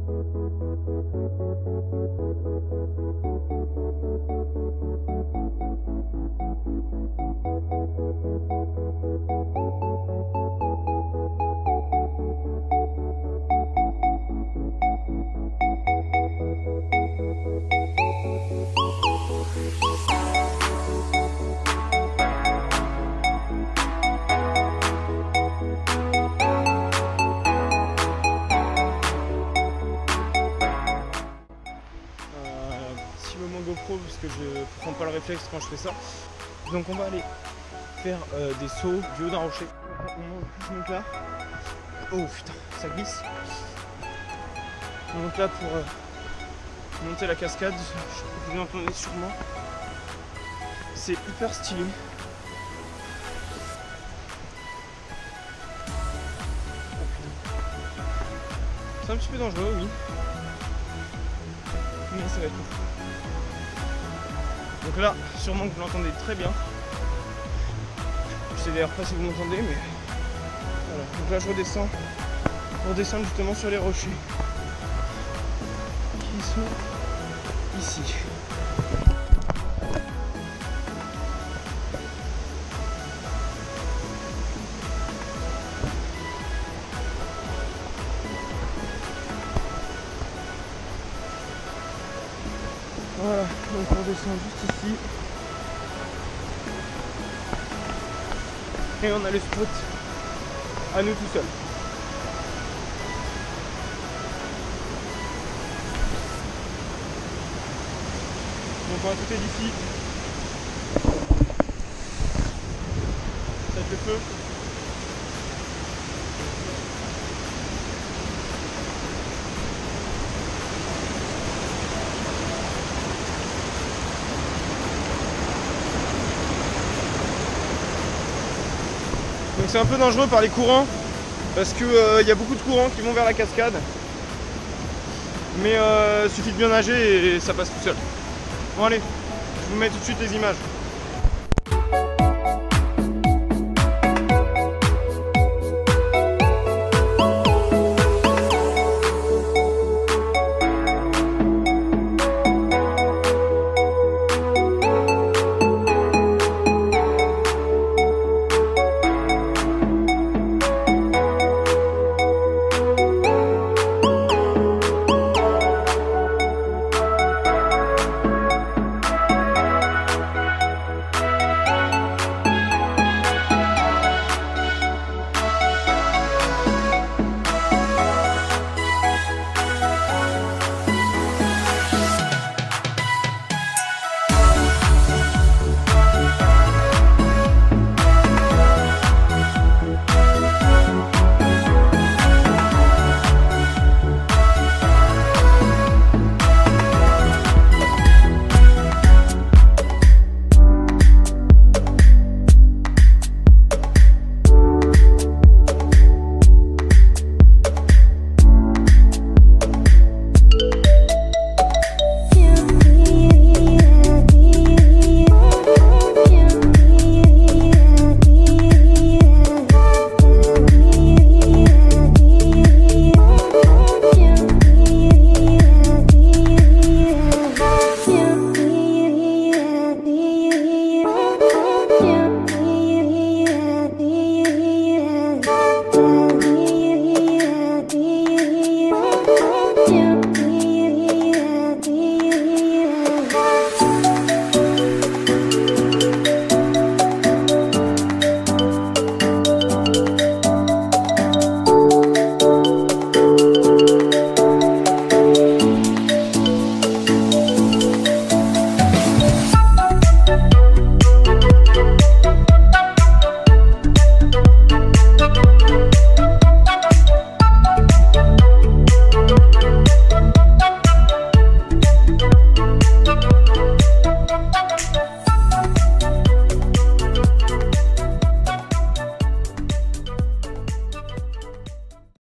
GoPro parce que je prends pas le réflexe quand je fais ça. Donc on va aller faire des sauts du haut d'un rocher. On monte là. Oh putain, ça glisse. On monte là pour monter la cascade. Vous l'entendez sûrement. C'est hyper stylé. Oh, c'est un petit peu dangereux, oui. Mais ça va être cool. Donc là, sûrement que vous l'entendez très bien. Je sais d'ailleurs pas si vous m'entendez, mais voilà. Donc là, je redescends pour descendre justement sur les rochers qui sont ici. Voilà, donc on descend juste ici. Et on a le spot à nous tout seuls. Donc on va écouter d'ici. Ça va être le feu. Donc c'est un peu dangereux par les courants parce que y a beaucoup de courants qui vont vers la cascade. Mais suffit de bien nager et ça passe tout seul. Bon allez, je vous mets tout de suite les images.